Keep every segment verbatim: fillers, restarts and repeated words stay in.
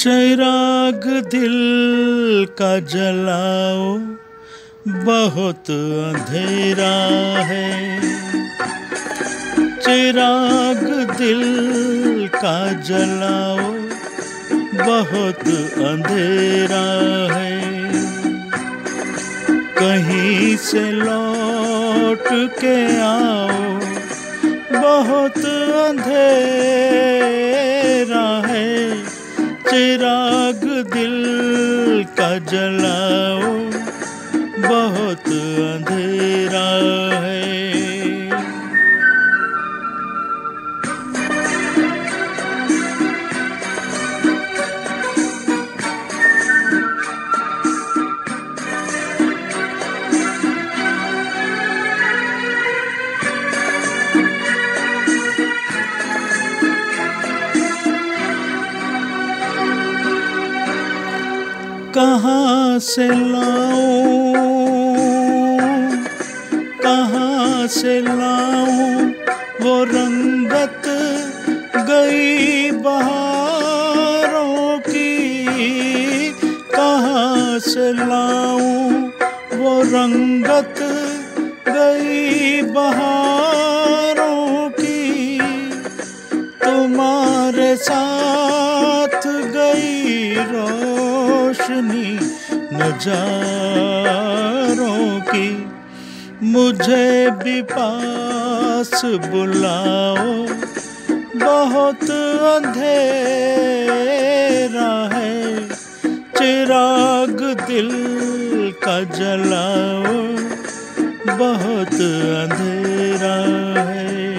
चिराग दिल का जलाओ, बहुत अंधेरा है। चिराग दिल का जलाओ, बहुत अंधेरा है। कहीं से लौट के आओ, बहुत अंधेरा है। चिराग दिल का जलाओ, बहुत अंधेरा है। कहाँ से लाऊं, कहाँ से लाऊं वो रंगत गई बहारों की। कहाँ से लाऊं वो रंगत गई बहारों की। तुम्हारे साथ गई रोशनी नजारों की। मुझे भी पास बुलाओ, बहुत अंधेरा है। चिराग दिल का जलाओ, बहुत अंधेरा है।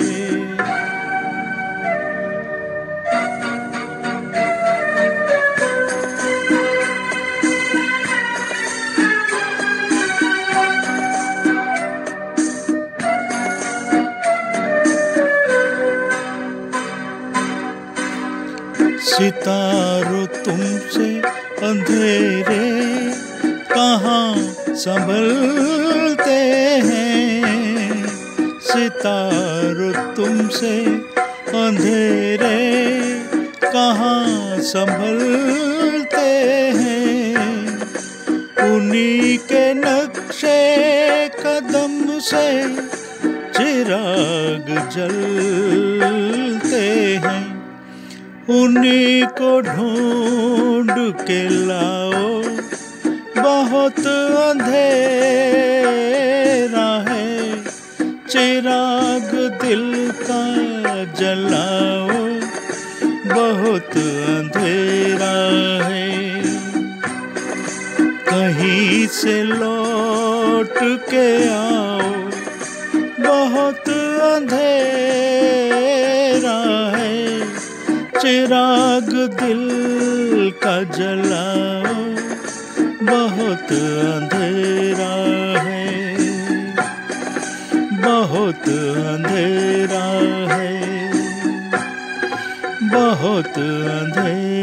सितारों तुमसे अंधेरे कहाँ संभलते हैं। सितारों तुमसे अंधेरे कहाँ संभलते हैं। उन्हीं के नक्शे कदम से चिराग जलते हैं। उन्हीं को ढूंढ के लाओ, बहुत अंधेरा है। चिराग दिल का जलाओ, बहुत अंधेरा है। कहीं से लौट के आओ, बहुत अंधेरा है। चिराग दिल का जलाओ, बहुत अंधेरा है। बहुत अंधेरा है, बहुत अंधेरा।